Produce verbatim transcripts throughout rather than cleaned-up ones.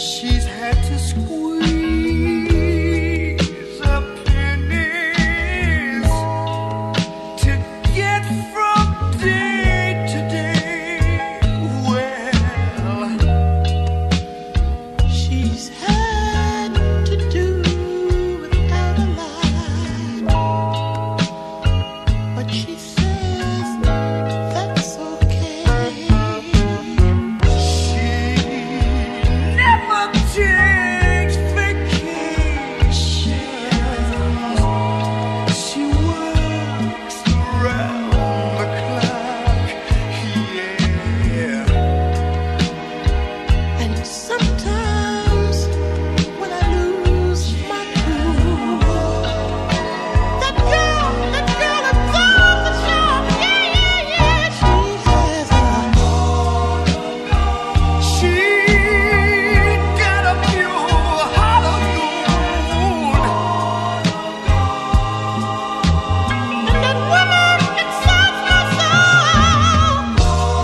She's had to squeeze her pennies to get from day to day. Well, she's had to do without a lot, but she says that's okay. She never takes vacations. She works around the clock, yeah. And sometimes when I lose my cool, that girl, that girl is on the shop, yeah, yeah, yeah. She has a, she got a pure heart of gold. And that woman excites my soul.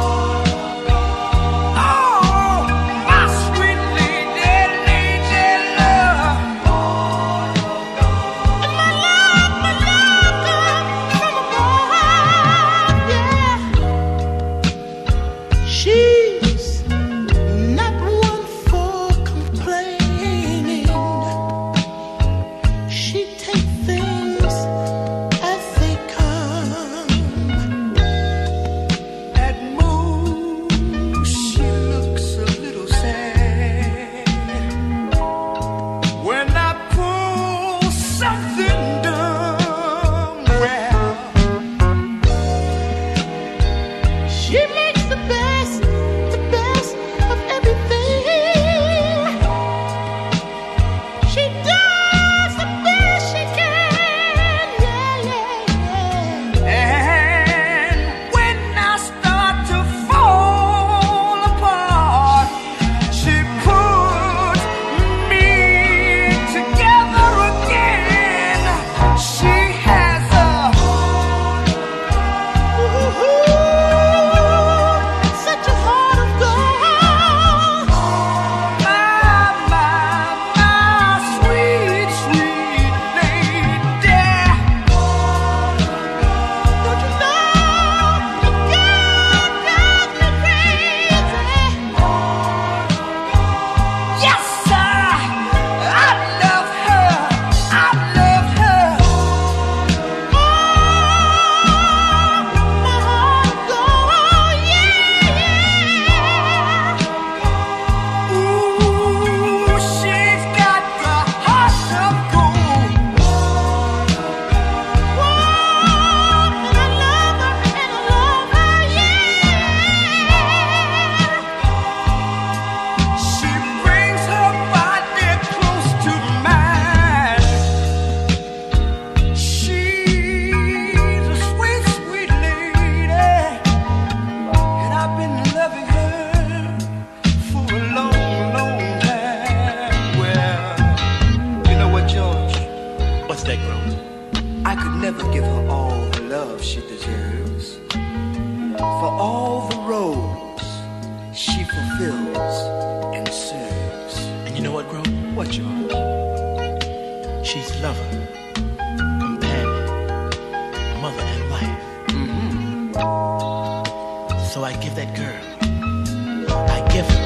Oh, my sweet lady, lady love. And my love, my love comes from above, yeah. She's not one for complaining. She takes things as they come. At most, she looks a little sad when I pull something dumb. Well, she makes the best, the best of everything. She does the best she can, yeah, yeah, yeah. And when I start to fall apart, she puts me together again. She has a such a heart of gold. My, my, my sweet, sweet lady. Don't you know the girl drives me crazy? Yes, sir, I love her. I love her. Oh, my heart of gold, yeah. Ooh, she's got the heart of gold. Whoa, and I love her, and I love her, yeah. She brings her body close to mine. She's a sweet, sweet lady, and I've been loving her for a long, long time. Well, you know what, George? What's that, Gro? I could never give her all the love she deserves. For all the roles she fulfills and serves. And you know what, Gro? What, George? She's lover, companion, mother, and wife. Mm-hmm. So I give that girl, I give her